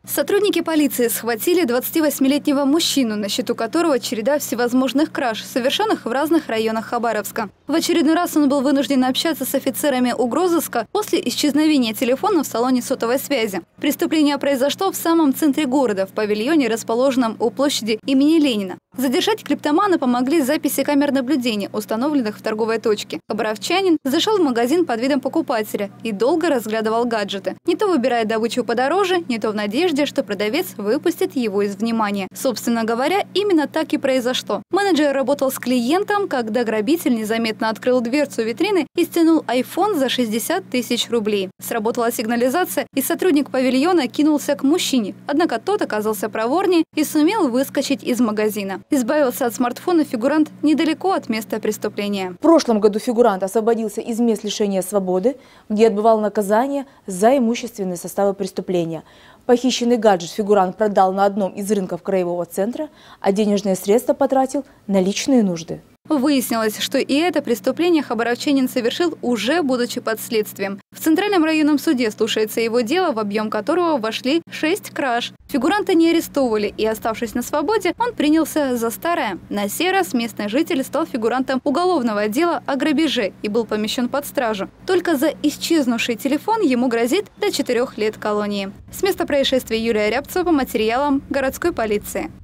Сотрудники полиции схватили 28-летнего мужчину, на счету которого череда всевозможных краж, совершенных в разных районах Хабаровска. В очередной раз он был вынужден общаться с офицерами угрозыска после исчезновения телефона в салоне сотовой связи. Преступление произошло в самом центре города, в павильоне, расположенном у площади имени Ленина. Задержать клептомана помогли записи камер наблюдения, установленных в торговой точке. Хабаровчанин зашел в магазин под видом покупателя и долго разглядывал гаджеты. Не то выбирая добычу подороже, не то в надежде, что продавец выпустит его из внимания. Собственно говоря, именно так и произошло. Менеджер работал с клиентом, когда грабитель незаметно открыл дверцу витрины и стянул iPhone за 60 тысяч рублей. Сработала сигнализация, и сотрудник павильона кинулся к мужчине. Однако тот оказался проворнее и сумел выскочить из магазина. Избавился от смартфона фигурант недалеко от места преступления. В прошлом году фигурант освободился из мест лишения свободы, где отбывал наказание за имущественные составы преступления. Похищенный гаджет фигурант продал на одном из рынков краевого центра, а денежные средства потратил на личные нужды. Выяснилось, что и это преступление хабаровчанин совершил, уже будучи под следствием. В Центральном районном суде слушается его дело, в объем которого вошли 6 краж. Фигуранта не арестовывали, и, оставшись на свободе, он принялся за старое. На сей раз местный житель стал фигурантом уголовного дела о грабеже и был помещен под стражу. Только за исчезнувший телефон ему грозит до 4 лет колонии. С места происшествия Юлия Рябцева по материалам городской полиции.